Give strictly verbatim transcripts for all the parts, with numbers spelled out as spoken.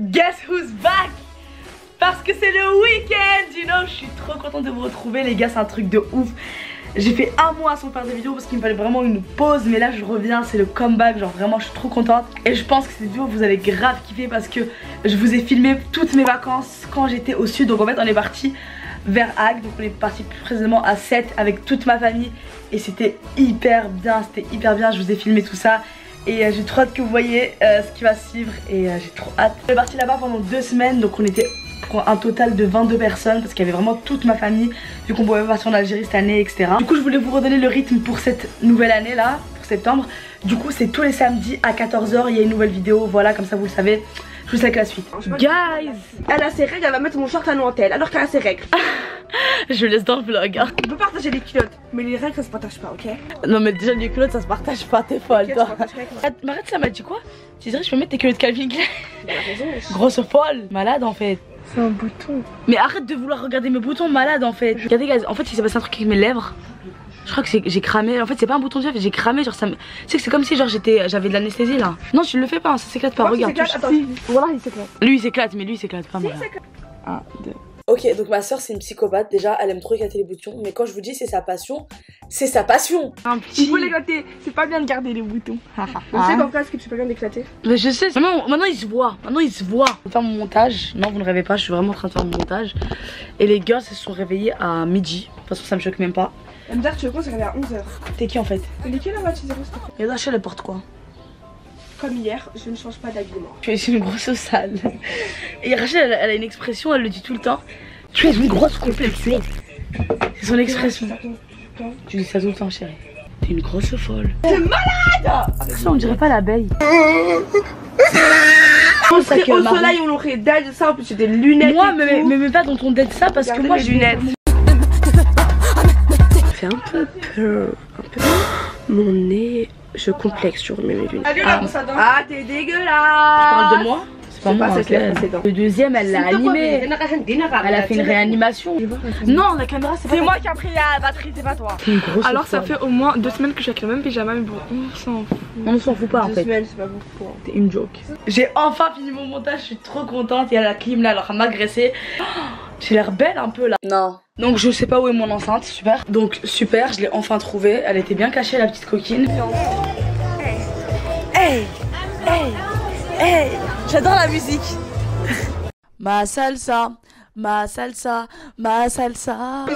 Guess who's back? Parce que c'est le week-end, you know. Je suis trop contente de vous retrouver les gars, c'est un truc de ouf. J'ai fait un mois sans faire des vidéos parce qu'il me fallait vraiment une pause. Mais là je reviens, c'est le comeback, genre vraiment je suis trop contente. Et je pense que cette vidéo vous allez grave kiffer parce que je vous ai filmé toutes mes vacances quand j'étais au sud. Donc en fait on est parti vers Agde, donc on est parti plus précisément à Sète avec toute ma famille. Et c'était hyper bien, c'était hyper bien, je vous ai filmé tout ça. Et euh, j'ai trop hâte que vous voyez euh, ce qui va suivre. Et euh, j'ai trop hâte. On est parti là-bas pendant deux semaines, donc on était pour un total de vingt-deux personnes parce qu'il y avait vraiment toute ma famille vu qu'on pouvait pas partir en Algérie cette année, et cetera. Du coup je voulais vous redonner le rythme pour cette nouvelle année là, pour septembre. Du coup c'est tous les samedis à quatorze heures, il y a une nouvelle vidéo, voilà, comme ça vous le savez. Je vous laisse avec la suite. Guys, elle a ses règles, elle va mettre mon short à Noël alors qu'elle a ses règles. je laisse dans le vlog hein. On peut partager les culottes, mais les règles ça se partage pas, ok? Non mais déjà les culottes ça se partage pas, t'es folle okay, toi. Arrête, ça m'a dit quoi? Tu dirais je peux mettre tes culottes Calvin Klein? Elle a raison. Grosse folle, malade en fait. C'est un bouton. Mais arrête de vouloir regarder mes boutons, malade en fait. Regardez guys, en fait il s'est passé un truc avec mes lèvres. Je crois que j'ai cramé, en fait c'est pas un bouton de lèvres, j'ai cramé, genre ça me... Tu sais que c'est comme si genre j'étais, j'avais de l'anesthésie là. Non je le fais pas, ça s'éclate pas, regarde. Si. Voilà il s'éclate. Lui il s'éclate, mais lui il s'éclate pas, moi. un, deux. Ok, donc ma soeur c'est une psychopathe, déjà elle aime trop éclater les boutons. Mais quand je vous dis c'est sa passion, c'est sa passion. Un petit... Il faut l'éclater, c'est pas bien de garder les boutons. On sait qu'en place que c'est pas bien d'éclater. Mais je sais, maintenant, maintenant il se voit, maintenant il se voit. Je vais faire mon montage, non vous ne rêvez pas, je suis vraiment en train de faire mon montage. Et les gars se sont réveillés à midi, de toute façon ça me choque même pas. Mdar, tu veux quoi, c'est réveillé à onze heures. T'es qui en fait? Elle est qui là-bas, tu sais quoi, s'il te plaît? Et Rachel elle porte quoi? Comme hier, je ne change pas d'habillement. Tu es une grosse sale. Et Rachel elle, elle a une expression, elle le dit tout le temps. Tu es une grosse complexée. C'est son expression. Tu dis ça tout le temps chérie. T'es une grosse folle. T'es malade. Ça on dirait pas l'abeille. On serait au soleil, on aurait dead ça, en plus c'est des lunettes. Moi mais, mais, mais pas dans ton dead ça parce que moi j'ai lunettes. Fait un peu peur, un peu. Mon nez, je complexe sur mes lunettes. Ah, ah t'es dégueulasse. Tu parles de moi? C'est pas, pas moi, c'est le deuxième elle l'a animé. Elle a fait une réanimation. Non la caméra c'est pas moi qui a pris la batterie, c'est pas toi. Alors ça fait au moins deux semaines que je suis avec le même pyjama, mais bon on s'en fout. On s'en fout pas en fait. Deux semaines c'est pas beaucoup. T'es une joke. J'ai enfin fini mon montage, je suis trop contente. Il y a la clim là, elle va m'agresser. J'ai l'air belle un peu là. Non. Donc je sais pas où est mon enceinte, super. Donc super, je l'ai enfin trouvée. Elle était bien cachée la petite coquine. Hey, hey, hey. J'adore la musique. Ma salsa, ma salsa, ma salsa.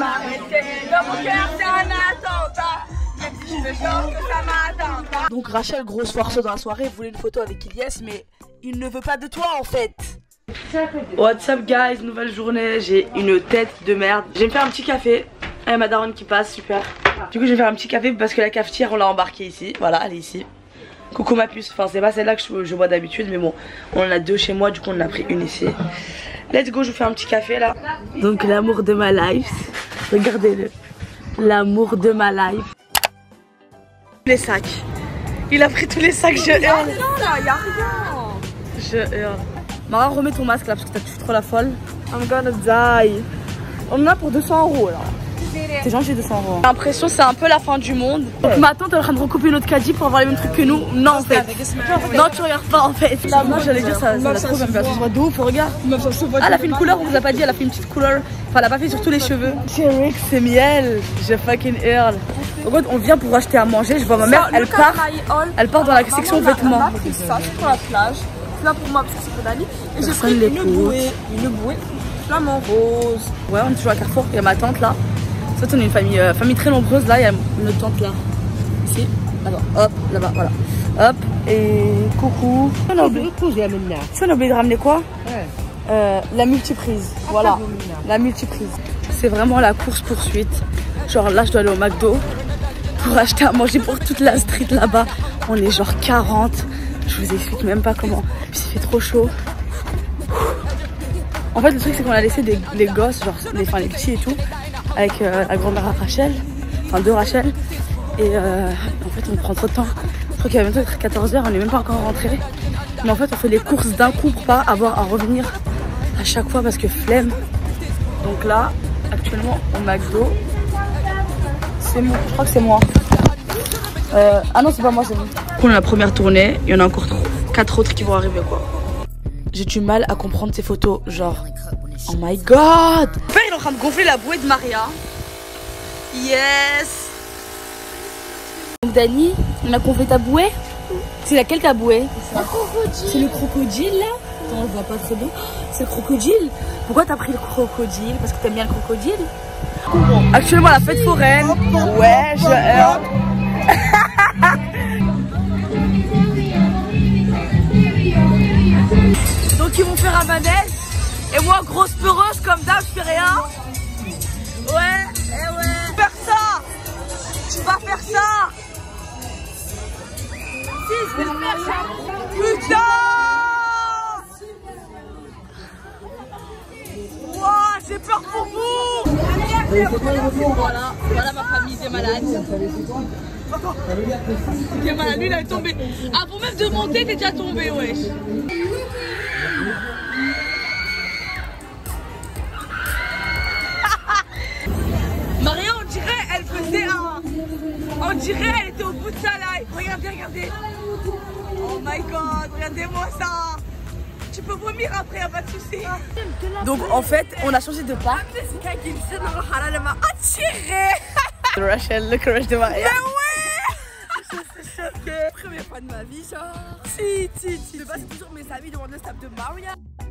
Donc Rachel, grosse force dans la soirée, voulait une photo avec Ilyes, mais il ne veut pas de toi en fait. What's up guys, nouvelle journée, j'ai une tête de merde. Je vais me faire un petit café. Il y a ma daronne qui passe, super. Du coup je vais faire un petit café parce que la cafetière on l'a embarquée ici. Voilà, elle est ici. Coucou ma puce, enfin c'est pas celle-là que je, je bois d'habitude, mais bon, on en a deux chez moi, du coup on en a pris une ici. Let's go, je vous fais un petit café là. Donc l'amour de ma life, regardez-le. L'amour de ma life. Les sacs. Il a pris tous les sacs, je hurle. Non là, y'a rien. Je hurle. Mara, remets ton masque là parce que tu fais trop la folle. I'm gonna die. On en a pour deux cents euros là. C'est gentil deux cents euros. J'ai l'impression c'est un peu la fin du monde. Donc ma tante elle est en train de recouper notre caddie pour avoir les mêmes trucs que nous. Non en fait. Non tu regardes pas en fait. Là moi j'allais dire ça, ça, ça trop bien. Ça se voit de ouf, regarde. Ah elle a fait une couleur, on vous a pas dit, elle a fait une petite couleur. Enfin elle a pas fait sur tous les cheveux. C'est miel. Je fucking hurle. En fait on vient pour acheter à manger, je vois ma mère, elle part. Elle part dans la section vêtements. On a pris ça, c'est pour la plage. C'est là pour moi parce que c'est pour Dani. Et j'ai pris une bouée, une bouée, flamant rose. Ouais on est toujours à Carrefour, il y a ma tante là. En fait on est une famille, euh, famille très nombreuse, là il y a notre tante là, ici, là-bas, hop, là-bas, voilà, hop, et coucou. On a oublié, on a oublié de ramener quoi? euh, La multiprise, voilà, la multiprise. C'est vraiment la course poursuite, genre là je dois aller au McDo pour acheter à manger pour toute la street là-bas. On est genre quarante, je vous explique même pas comment, puis il fait trop chaud. En fait le truc c'est qu'on a laissé des, les gosses, genre les, enfin, les petits et tout, avec euh, la grand-mère Rachel, enfin deux Rachel, et euh, en fait on prend trop de temps. Je crois qu'il va bientôt être quatorze heures, on n'est même pas encore rentré. Mais en fait on fait les courses d'un coup pour pas avoir à revenir à chaque fois parce que flemme. Donc là, actuellement au McDo, c'est moi, je crois que c'est moi. Euh, ah non c'est pas moi, c'est vous. On a la première tournée, il y en a encore quatre autres qui vont arriver quoi. j'ai du mal à comprendre ces photos. Genre, oh my god. Mon père il est en train de gonfler la bouée de Maria. Yes. Donc Dani, on a gonflé ta bouée. C'est laquelle ta bouée? C'est le crocodile là. Attends, je vois pas très bien. C'est le crocodile. Pourquoi t'as pris le crocodile? Parce que t'aimes bien le crocodile? Actuellement la fête foraine. Ouais, je heurte. Donc ils vont faire un manège. Et moi grosse peureuse comme d'hab, je fais rien. Ouais, eh ouais. Faire ça. Tu vas faire ça. Si je vais le faire, putain. Wow, j'ai peur pour vous. Voilà, voilà ma famille qui est malade. Qui est malade, lui il est tombé. Avant même de monter, t'es déjà tombé, wesh. Maria, on dirait, elle faisait un... On dirait, elle était au bout de sa life. Regardez, regardez. Oh my god, regardez-moi ça. Tu peux vomir après, y'a pas de soucis. Donc en fait, on a changé de parc. Elle m'a attiré. Rachel, le crush de Maria. Mais ouais. Je suis choquée. Première fois de ma vie, genre. Si, si, si. De base, c'est toujours mes amis devant le stade de Maria.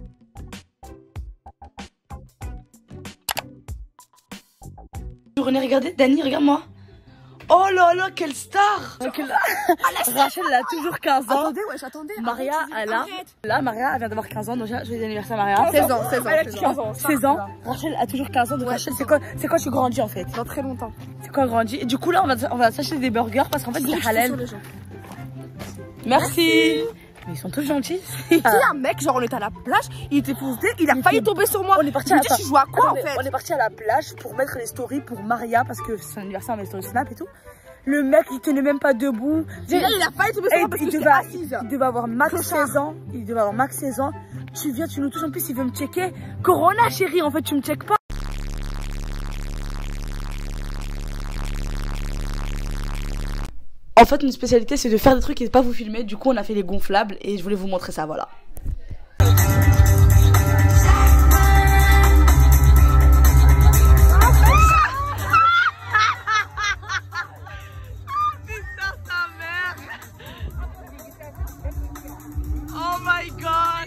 Regardez, Dani, regarde-moi. Oh là là, quelle star! Rachel, elle a toujours quinze ans. Attendez, ouais, j'attendais. Maria, elle a. Là, Maria, elle vient d'avoir quinze ans. Donc, j'ai l'anniversaire Maria. seize ans, seize ans. Elle a quinze ans. seize ans. Rachel a toujours quinze ans. Donc, Rachel, c'est quoi, c'est quoi, tu grandis en fait? Dans très longtemps. C'est quoi, grandis? Et du coup, là, on va, on va s'acheter des burgers parce qu'en fait, c'est halal. Merci. Mais ils sont tous gentils. Tu sais, un mec, genre on était à la plage, il était posé, il a failli tomber sur moi. On est parti à la plage. Tu joues à quoi en fait? On est parti à la plage pour mettre les stories pour Maria parce que c'est son anniversaire, on met les stories Snap et tout. Le mec, il tenait même pas debout. Et là, il a failli tomber sur moi parce que j'étais assise. Il devait avoir max seize ans. Il devait avoir max seize ans. Tu viens, tu nous touches en plus, il veut me checker. Corona, chérie, en fait, tu me checkes pas. En fait, une spécialité, c'est de faire des trucs et de pas vous filmer. Du coup, on a fait les gonflables et je voulais vous montrer ça, voilà. Oh my god.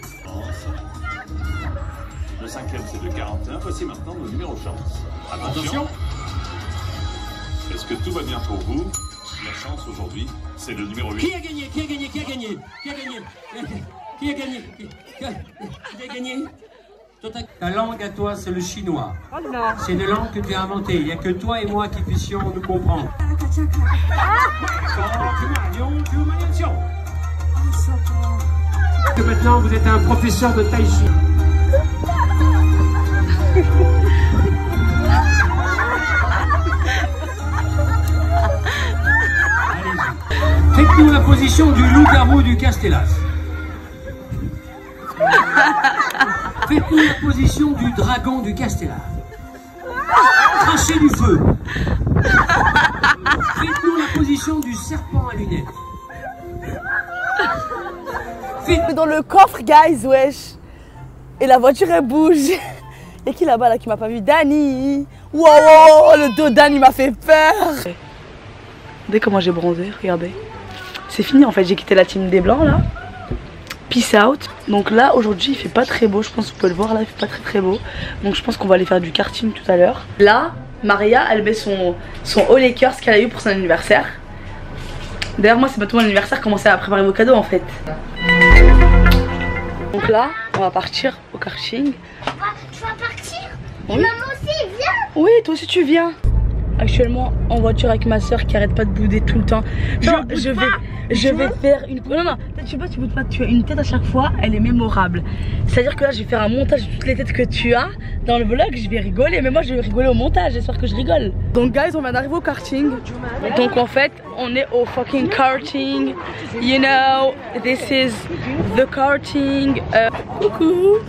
Le cinquième, c'est de quarante et un. Voici maintenant nos numéros de chance. Attention. Est-ce que tout va bien pour vous? La chance aujourd'hui, c'est le numéro huit. Qui a gagné? Qui a gagné? Qui a gagné? Qui a gagné? Qui a gagné? Qui a gagné? Ta langue à toi, c'est le chinois. C'est une langue que tu as inventée. Il n'y a que toi et moi qui puissions nous comprendre. Maintenant, vous êtes un professeur de tai chi. Faites-nous la position du loup-garou du Castellas. Faites-nous la position du dragon du Castellas. Crachez du feu. Faites-nous la position du serpent à lunettes. Faites dans le coffre, guys, wesh. Et la voiture, elle bouge. Et qui là-bas, là, qui m'a pas vu? Dani. Wow, wow, le dos Dani m'a fait peur. Regardez comment j'ai bronzé, regardez. C'est fini, en fait, j'ai quitté la team des blancs, là. Peace out. Donc là, aujourd'hui, il fait pas très beau. Je pense que vous pouvez le voir, là, il fait pas très très beau. Donc je pense qu'on va aller faire du karting tout à l'heure. Là, Maria, elle met son, son haut Lakers qu'elle a eu pour son anniversaire. D'ailleurs, moi, c'est bientôt mon anniversaire. Commencez à préparer vos cadeaux, en fait. Donc là, on va partir au karting. Tu vas partir? Oui. Et maman aussi, viens! Oui, toi aussi tu viens. Actuellement en voiture avec ma soeur qui arrête pas de bouder tout le temps. Genre, je, je vais, je vais faire une. Non, non, tu vois, tu boudes pas, tu as une tête à chaque fois, elle est mémorable. C'est-à-dire que là, je vais faire un montage de toutes les têtes que tu as dans le vlog, je vais rigoler, mais moi je vais rigoler au montage, j'espère que je rigole. Donc, guys, on vient d'arriver au karting. Donc, en fait, on est au fucking karting. You know, this is the karting. Euh, coucou!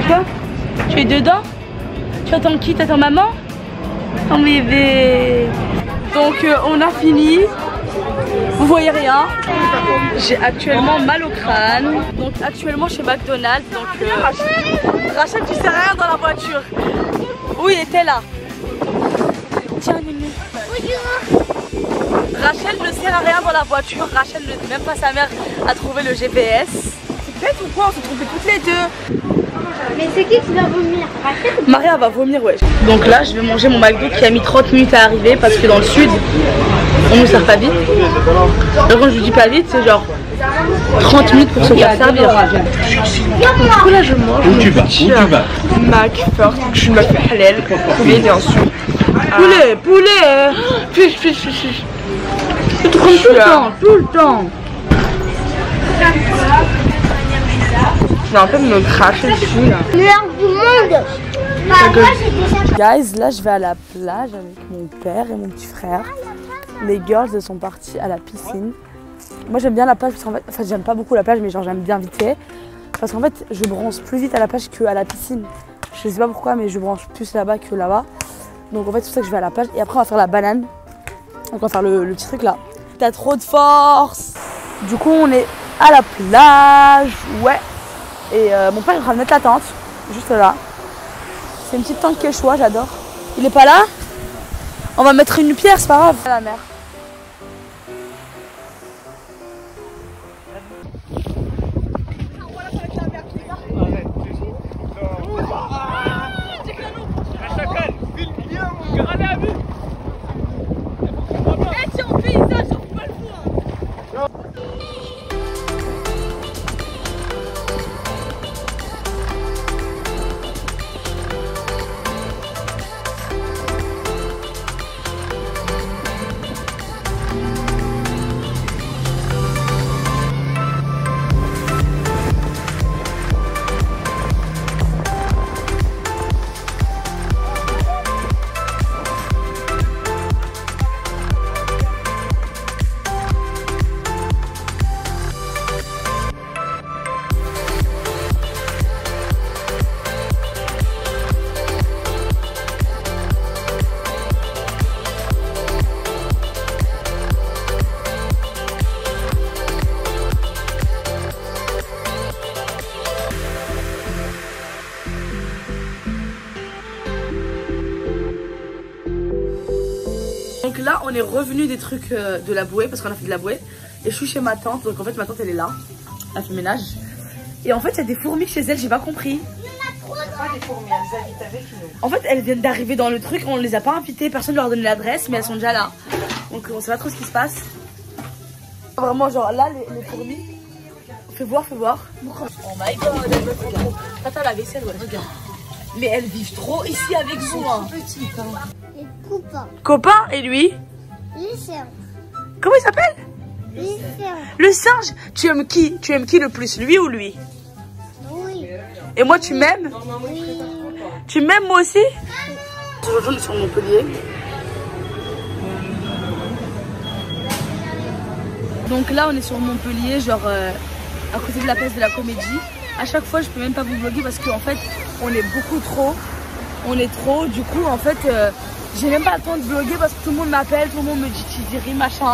Quoi? Tu es dedans? Tu attends qui? T'attends maman? Oh bébé. Donc euh, on a fini. Vous voyez rien. J'ai actuellement mal au crâne. Donc actuellement chez McDonald's. Donc euh, Rachel, tu sais rien dans la voiture. Oui, elle était là. Tiens, Nunu. Rachel ne sert à rien dans la voiture. Rachel, ne, même pas sa mère, a trouvé le G P S. C'est bête ou quoi? On s'est trompés toutes les deux. Mais c'est qui qui va vomir? Rachel? Maria va vomir, ouais. Donc là, je vais manger mon McDo qui a mis trente minutes à arriver parce que dans le sud, on ne sert pas vite. Donc quand je dis pas vite, c'est genre trente minutes pour se faire servir. Du coup là je mange Où mon tu vas? petit Où tu euh, vas? Mac First. Je suis une meuf halal, poulet bien sûr. Poulet, poulet. Fiche, fiche, fiche, fiche. Tu te prends tout le temps, tout le temps. Je vais un peu me cracher dessus là. Meilleur du monde. Bah, moi j'ai déjà. Guys, là je vais à la plage avec mon père et mon petit frère. Les girls elles sont parties à la piscine. Moi j'aime bien la plage parce qu'en fait, enfin j'aime pas beaucoup la plage mais genre j'aime bien vite fait. Parce qu'en fait je bronze plus vite à la plage qu'à la piscine. Je sais pas pourquoi mais je bronze plus là-bas que là-bas. Donc en fait c'est pour ça que je vais à la plage et après on va faire la banane. Donc on va faire le, le petit truc là. T'as trop de force. Du coup on est à la plage, ouais. Et euh, mon père il va mettre la tente, juste là. C'est une petite tente quechua, j'adore. Il est pas là? On va mettre une pierre, c'est pas grave. À la mer. Donc là on est revenu des trucs euh, de la bouée parce qu'on a fait de la bouée. Et je suis chez ma tante, donc en fait ma tante elle est là, elle fait ménage. Et en fait il y a des fourmis chez elle, j'ai pas compris. Pas des fourmis, elles habitent avec nous. En fait elles viennent d'arriver dans le truc, on les a pas invitées, personne ne leur a donné l'adresse mais elles sont déjà là. Donc on sait pas trop ce qui se passe. Vraiment genre là les, les fourmis. Fais voir, fais voir. Oh my god, elles veulent trop trop. Tata la vaisselle, ouais, regarde. Mais elles vivent trop ici avec vous hein. Les copains. Copain et lui? Les cerfs. Comment il s'appelle? Les cerfs. Le singe. Tu aimes qui? Tu aimes qui le plus, lui ou lui? Oui. Et moi tu m'aimes? Oui. Tu m'aimes moi aussi? Aujourd'hui on est sur Montpellier. Donc là on est sur Montpellier, genre euh, à côté de la place de la Comédie. À chaque fois je peux même pas vous vlogger parce qu'en fait on est beaucoup trop. On est trop, du coup en fait euh, j'ai même pas le temps de vlogger parce que tout le monde m'appelle, tout le monde me dit Tiziri machin.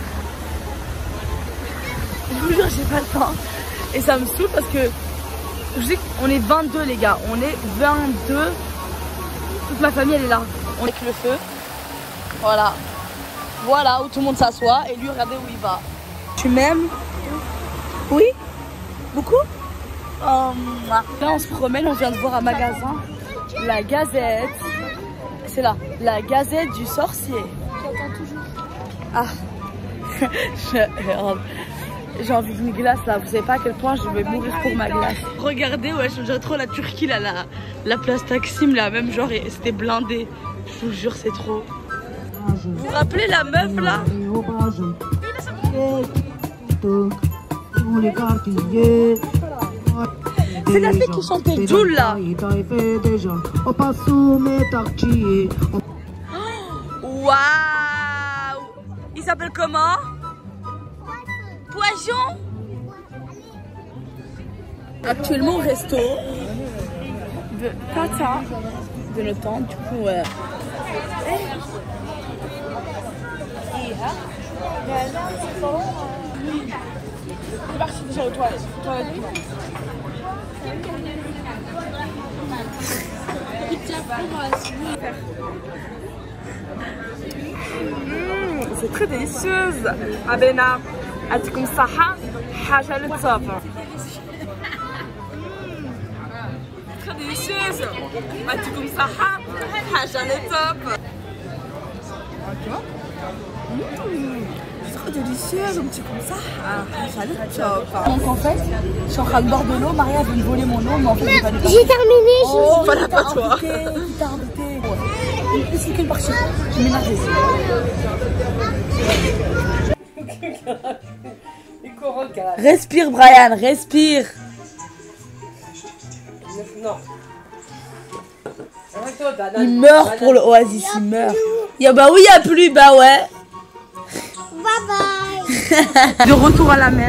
Je vous jure j'ai pas le temps. Et ça me saoule parce que je dis qu'on est vingt-deux les gars, on est vingt-deux. Toute ma famille elle est là. On est avec le feu. Voilà. Voilà où tout le monde s'assoit et lui regardez où il va. Tu m'aimes? Oui? Beaucoup? Oh, là on se promène, on vient de voir un magasin. La Gazette. C'est là. La Gazette du sorcier. J'attends toujours. Ah. J'ai envie d'une glace là. Vous savez pas à quel point je vais mourir pour ma glace. Regardez, ouais, je dirais trop la Turquie là. La, la place Taksim là. Même genre c'était blindé. Je vous jure, c'est trop. Vous vous rappelez la meuf là? C'est la fille qui chantait Joule là. Waouh! Il s'appelle comment? Poisson? Actuellement au resto. de Tata de notre tante. Du coup, euh... c'est parti déjà aux toilettes. toilettes. Mmh, c'est très délicieuse. Abena, atikum saha, haja le top. Très délicieuse. Atikum saha, haja le top. Trop délicieuse, un petit comme ça. Haja le top. Donc en fait, je suis en train de boire de l'eau. Maria veut me voler mon eau, mais en fait, j'ai pas le temps. J'ai terminé. Oh, voilà pas toi. Qui t'a invité? C'est qu'une partie. Je m'énerve ici. Respire, Brian, respire. Non. Il meurt pour le Oasis, il meurt. Ya bah oui, y'a plus, bah ouais. Bye bye. De retour à la mer.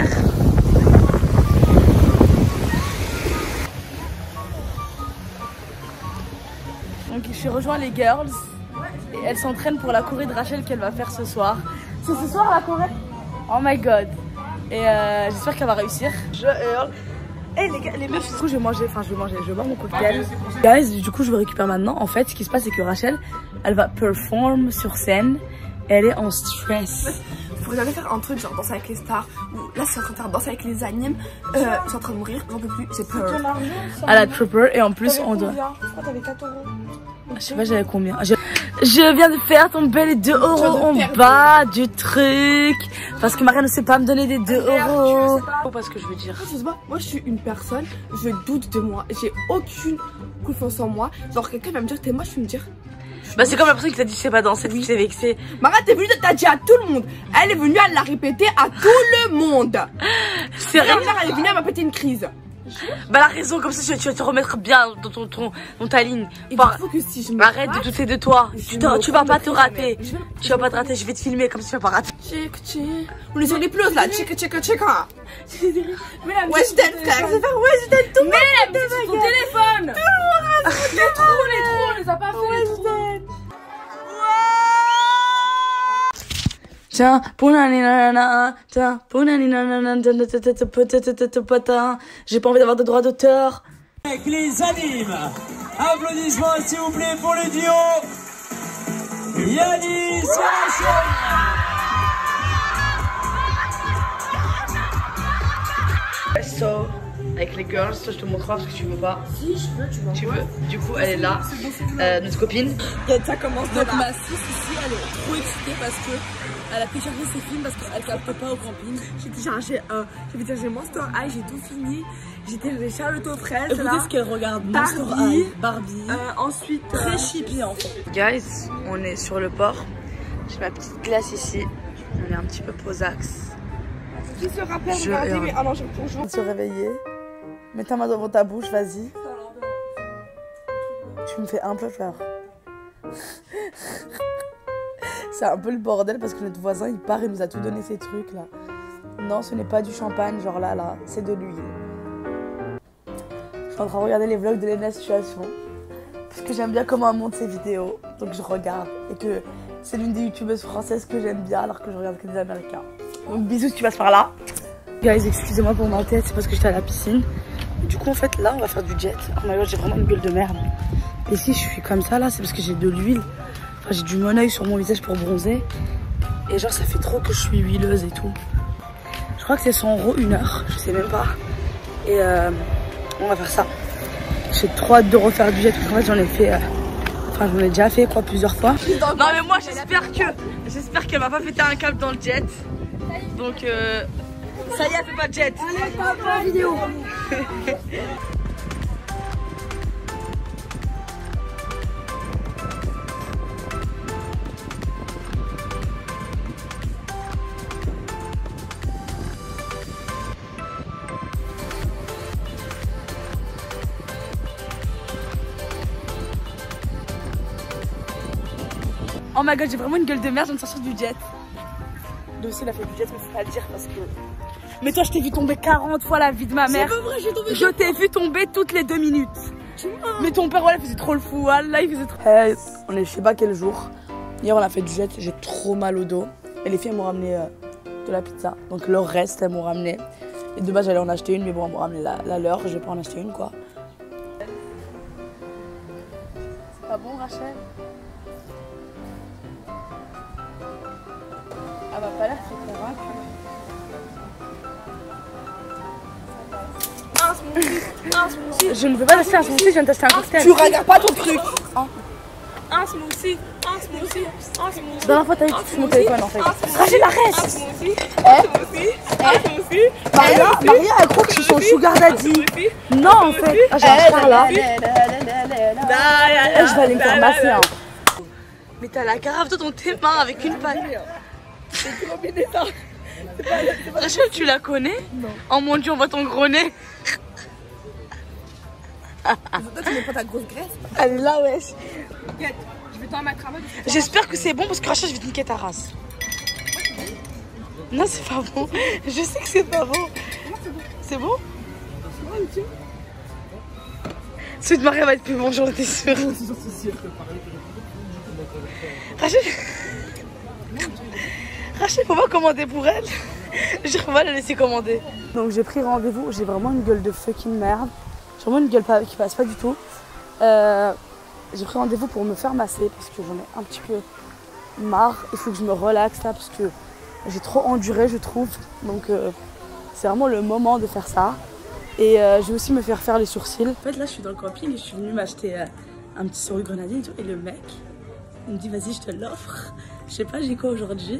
Donc je rejoins les girls et elles s'entraînent pour la choré de Rachel qu'elle va faire ce soir. C'est ce soir la choré? Oh my god. Et euh, j'espère qu'elle va réussir. Je hurle. Et hey, les gars, les meufs, du coup je vais manger, enfin je vais manger, je vais boire mon cocktail. Guys, du coup je vous récupère maintenant. En fait, ce qui se passe c'est que Rachel, elle va perform sur scène. Elle est en stress. Vous pourriez jamais faire un truc genre danser avec les stars ou là c'est en train de faire danser avec les animes. Euh, je suis en train de mourir, j'en peux plus, j'ai peur. À la Trooper et en plus on doit. Je crois que t'avais quatre euros. Je sais pas j'avais combien. Je... je viens de faire tomber les deux euros en bas du truc. Parce que Maria ne sait pas me donner des deux euros. Parce que je veux dire. Moi je suis une personne, je doute de moi, j'ai aucune confiance en moi. Genre quelqu'un va me dire t'es moche, je vais me dire. Bah c'est comme la personne qui t'a dit je sais pas danser, qui s'est vexée. Maria t'es venue, t'as dit à tout le monde. Elle est venue, elle l'a répété à tout le monde. C'est vrai. Elle est venue, elle m'a pété une crise. Bah la raison, comme ça tu vas, tu vas te remettre bien dans, ton, ton, dans ta ligne. Il Par... faut que si je me arrête rate, de douter de toi. Tu, te, tu vas pas te rater. Je vais... Tu vas pas te rater, je vais te filmer comme si tu vas pas rater. Check, check. On est sur les plus là. Check, check, check. Mais la ouais, je t'aide, frère. C'est faire ouais, je t'aide tout. Mais la sur ton téléphone. Tout le monde a les trous, les trous, on les a pas fait. Ouais, je t'aide. Tiens, pour nanana, tiens, pour nanana, j'ai pas envie d'avoir de droits d'auteur. Avec les animes, applaudissements s'il vous plaît pour le duo Yanis et Rachel. So, avec les girls, toi je te montrerai parce que tu veux pas. Si, je veux, tu vois. Tu veux, du coup elle est là, euh, notre copine. Et ça commence donc ma fille ici, elle est trop excitée parce que elle a téléchargé ses films parce qu'elle capte pas au camping. J'ai téléchargé un, j'ai téléchargé Monster High, j'ai tout fini. J'ai téléchargé Charlotte aux fraises. Écoutez ce qu'elle regarde, Barbie, Monster High, Barbie. Euh, ensuite, très euh... chippie en fait. Guys, on est sur le port. J'ai ma petite glace ici. On est un petit peu posax. Qui se rappelle je regarder, mais ah non, je toujours. Se réveiller. Mets ta main devant ta bouche, vas-y. Tu me fais un peu peur. C'est un peu le bordel parce que notre voisin il part et nous a tout donné ces trucs là. Non, ce n'est pas du champagne, genre là, là, c'est de l'huile. Je suis en train de regarder les vlogs de Lena Situation parce que j'aime bien comment elle monte ses vidéos. Donc je regarde et que c'est l'une des youtubeuses françaises que j'aime bien alors que je regarde que des américains. Donc bisous si tu passes par là. Guys, excusez-moi pour ma tête, c'est parce que j'étais à la piscine. Du coup en fait là on va faire du jet. Oh my god, j'ai vraiment une gueule de merde. Et si je suis comme ça là, c'est parce que j'ai de l'huile. Enfin j'ai du mon oeil sur mon visage pour bronzer. Et genre ça fait trop que je suis huileuse et tout. Je crois que c'est cent euros une heure, je sais même pas. Et euh, on va faire ça. J'ai trop hâte de refaire du jet parce qu'en fait j'en ai fait... Euh, Enfin, j'en ai déjà fait quoi plusieurs fois. Non mais moi j'espère que j'espère qu'elle va pas péter un câble dans le jet. Donc euh, ça y est, elle fait pas de jet. Allez, pas la vidéo. Oh my god, j'ai vraiment une gueule de merde, je viens de sortir du jet. Lui aussi, il a fait du jet, mais faut pas le dire parce que... Mais toi, je t'ai vu tomber quarante fois la vie de ma mère. C'est pas vrai, j'ai tombé. Je t'ai vu tomber toutes les deux minutes. Mais ton père, ouais, il faisait trop le fou. Là, il faisait trop. Hey, on est je sais pas quel jour. Hier, on a fait du jet. J'ai trop mal au dos. Et les filles m'ont ramené euh, de la pizza. Donc, leur reste, elles m'ont ramené. Et de base, j'allais en acheter une. Mais bon, elles m'ont ramené la, la leur. Je vais pas en acheter une, quoi. C'est pas bon, Rachel? Elle va pas l'air très convaincue. Je ne veux pas acheter un smoothie, je viens de t'acheter un cocktail. Tu regardes pas ton truc. Un smoothie, un smoothie, un smoothie. La dernière fois, t'as vu que tu fais mon téléphone en fait. Rachel, arrête! Un smoothie, un smoothie, un smoothie. Maria, Maria, elle croit que je suis son sugar daddy. Non, en fait. Ah, j'ai un frère là. Je vais aller me faire masser. Hein. Mais t'as la carafe dans tes mains avec une paille. Rachel, tu la connais? Non. Oh mon dieu, on voit ton gros nez. Toi, tu mets pas ta grosse graisse. Elle est là, wesh. Je vais t'en mettre un mode. J'espère que c'est bon parce que Rachel, je vais te niquer ta race. Non, c'est pas bon. Je sais que c'est pas bon. C'est bon? Celui de Maria va être plus bon, j'en étais sûre. Rachel, Rachel, faut pas commander pour elle. Je vais la laisser commander. Donc j'ai pris rendez-vous. J'ai vraiment une gueule de fucking merde. J'ai vraiment une gueule qui passe pas du tout. Euh, j'ai pris rendez-vous pour me faire masser parce que j'en ai un petit peu marre. Il faut que je me relaxe là parce que j'ai trop enduré, je trouve. Donc euh, c'est vraiment le moment de faire ça. Et euh, je vais aussi me faire faire les sourcils. En fait là je suis dans le camping et je suis venue m'acheter euh, un petit sourire grenadine et tout. Et le mec il me dit vas-y je te l'offre. Je sais pas j'ai quoi aujourd'hui.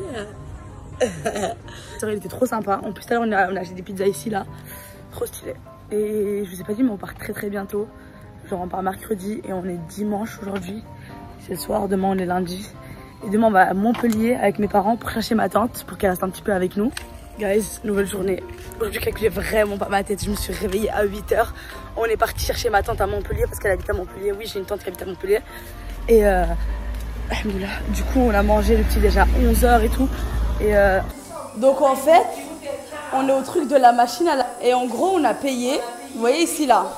Il était trop sympa. En plus tout à l'heure on a, on a acheté des pizzas ici là. Trop stylé. Et je vous ai pas dit mais on part très très bientôt. Genre on part mercredi et on est dimanche aujourd'hui. C'est le soir, demain on est lundi. Et demain on va à Montpellier avec mes parents pour chercher ma tante pour qu'elle reste un petit peu avec nous. Guys, nouvelle journée. Aujourd'hui je calculais vraiment pas ma tête. Je me suis réveillée à huit heures. On est parti chercher ma tante à Montpellier parce qu'elle habite à Montpellier. Oui, j'ai une tante qui habite à Montpellier. Et euh, du coup on a mangé le petit déjà à onze heures et tout. Et euh, donc en fait on est au truc de la machine à la... et en gros on a payé, vous voyez ici là,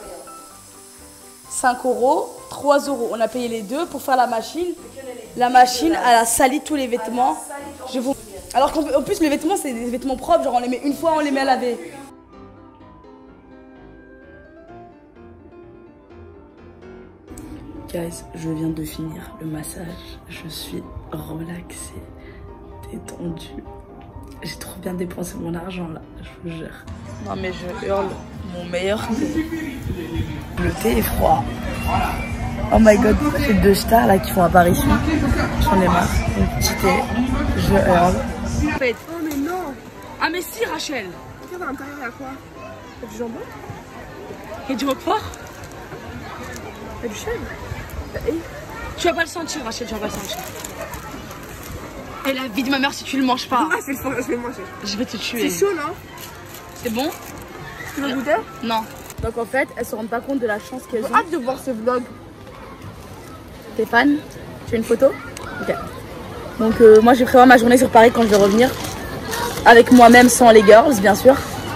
cinq euros, trois euros. On a payé les deux pour faire la machine. La machine, elle a sali tous les vêtements. Je vous... Alors qu'en plus les vêtements c'est des vêtements propres, genre on les met une fois, on les met à laver. Guys, je viens de finir le massage. Je suis relaxée, détendue. J'ai trop bien dépensé mon argent là, je vous jure. Non mais je hurle mon meilleur thé. Le thé est froid. Oh my god, ces deux stars là qui font apparition. J'en ai marre. Un petit thé, je hurle. Oh mais non. Ah mais si Rachel. Regarde à l'intérieur, il y a quoi? Il y a du jambon? Il y a du roquefort? Il y a du chèvre? Tu vas pas le sentir Rachel, tu vas pas le sentir. Et la vie de ma mère si tu le manges pas. Ah, je vais le manger. Je vais te tuer. C'est chaud, non? C'est bon? Tu veux goûter? Non. Donc en fait, elles se rendent pas compte de la chance qu'elles ont. J'ai hâte de voir ce vlog. Stéphane, tu veux une photo? Ok. Donc euh, moi je vais prévoir ma journée sur Paris quand je vais revenir. Avec moi-même sans les girls, bien sûr.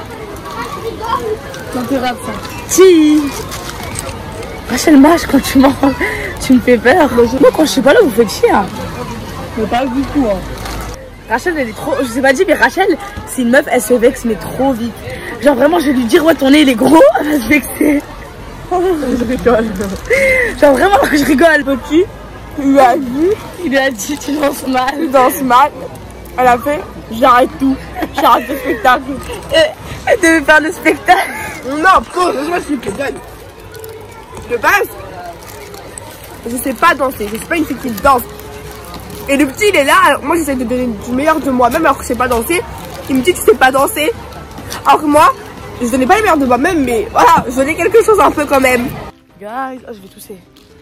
C'est grave ça. Si. Rachel mâche quand tu manges. Tu me fais peur. Moi quand je suis pas là, vous faites chier. Hein. Mais pas du tout. Hein. Rachel elle est trop, je sais pas dit mais Rachel c'est une meuf, elle se vexe mais trop vite. Genre vraiment je vais lui dire ouais ton nez il est gros, elle va se vexer. Je rigole. Genre vraiment je rigole. Petit, il lui a dit, il lui a dit tu danses mal. Il danse mal. Elle a fait j'arrête tout, j'arrête le spectacle. Elle devait faire le spectacle. Non, pause, moi je suis pleine. De base, je sais pas danser, je suis pas une fille qui danse. Et le petit il est là, alors moi j'essaie de donner du meilleur de moi-même alors que je sais pas danser. Il me dit tu sais pas danser. Alors que moi, je donnais pas le meilleur de moi-même mais voilà, je donnais quelque chose un peu quand même. Guys, oh je vais tousser.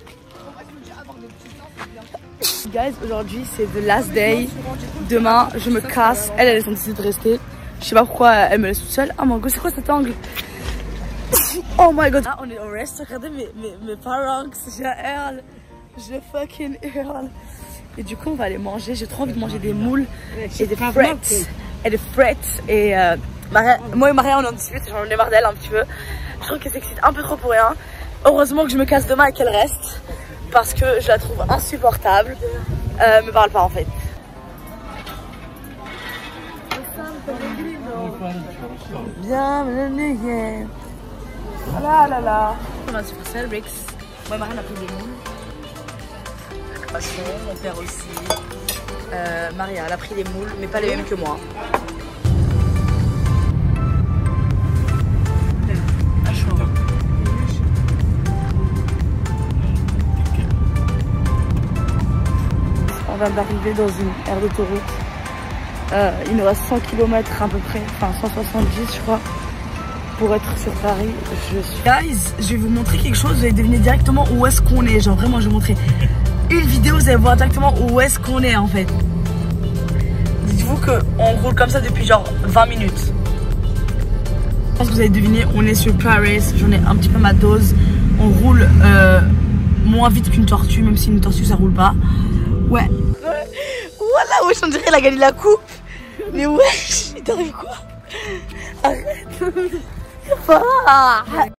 Guys, aujourd'hui c'est the last day. Demain je me casse, elle elle est décidée de rester. Je sais pas pourquoi elle me laisse toute seule. Oh mon god, c'est quoi cet angle? Oh my god. Là on est au rest, regardez mes, mes, mes parents, je hurle. Je fucking hurle. Et du coup on va aller manger, j'ai trop envie de manger des moules et des frites. Et des frites. Et euh, Maria, moi et Maria on en discute, j'en ai marre d'elle un petit peu. Je trouve qu'elle s'excite un peu trop pour rien. Heureusement que je me casse demain et qu'elle reste. Parce que je la trouve insupportable. Euh, me parle pas en fait. Bienvenue. Là là là. On a sur Celrix. Moi, Marine a pris des moules. Mon père aussi. Euh, Maria, elle a pris des moules, mais pas les mêmes que moi. On vient d'arriver dans une aire d'autoroute. Euh, il nous reste cent kilomètres à peu près, enfin cent soixante-dix je crois, pour être sur Paris. Je suis... Guys, je vais vous montrer quelque chose, vous allez deviner directement où est-ce qu'on est. Genre vraiment, je vais vous montrer une vidéo, vous allez voir directement où est-ce qu'on est en fait. Dites-vous qu'on roule comme ça depuis genre vingt minutes. Je pense que vous avez deviné, on est sur Paris, j'en ai un petit peu ma dose. On roule euh, moins vite qu'une tortue, même si une tortue ça roule pas. Ouais. Voilà, wesh, on dirait qu'il a gagné la coupe. Mais wesh, il t'arrive quoi? Arrête. Voilà.